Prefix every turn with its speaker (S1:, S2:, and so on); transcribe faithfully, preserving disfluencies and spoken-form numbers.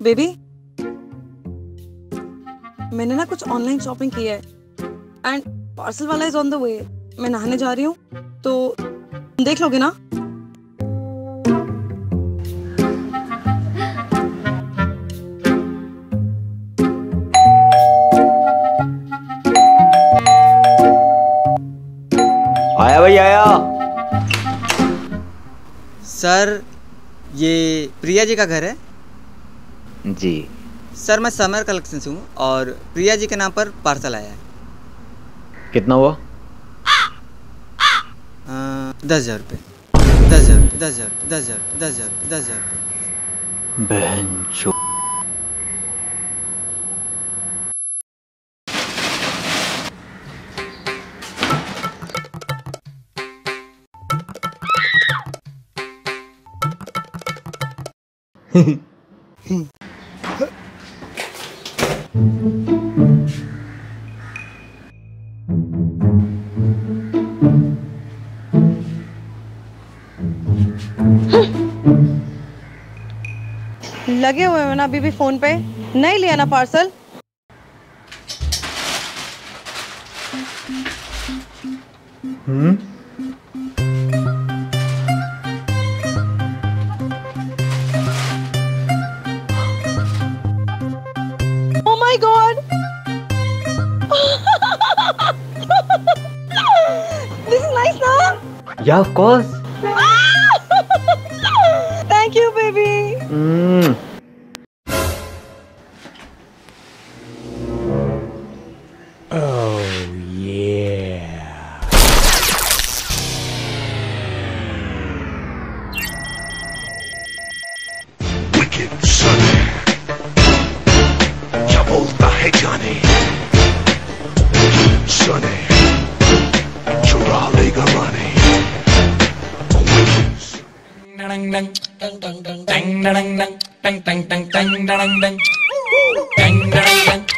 S1: Baby, मैंने ना कुछ ऑनलाइन शॉपिंग की है एंड पार्सल वाला इज ऑन द वे। मैं नहाने जा रही हूँ तो देख लोगे ना?
S2: आया भाई आया।
S3: सर, ये प्रिया जी का घर है?
S2: जी
S3: सर, मैं समर कलेक्शन से हूँ और प्रिया जी के नाम पर पार्सल आया है।
S2: कितना हुआ?
S3: दस हजार रुपये। दस हजार दस हजार दस हजार दस हजार दस हजार
S2: बहन चो।
S1: लगे हुए हो ना अभी भी फोन पे? नहीं लिया ना पार्सल?
S2: हम्म
S1: Oh my God! This is nice, na?
S2: Yeah, of course.
S1: Thank you, baby.
S2: Mm. Oh yeah.
S4: Wicked Sunny, क्या बोलता है जाने? Sunny, चुरा लेगा रानी.
S5: Dang dang dang dang dang dang dang dang dang dang dang dang dang dang dang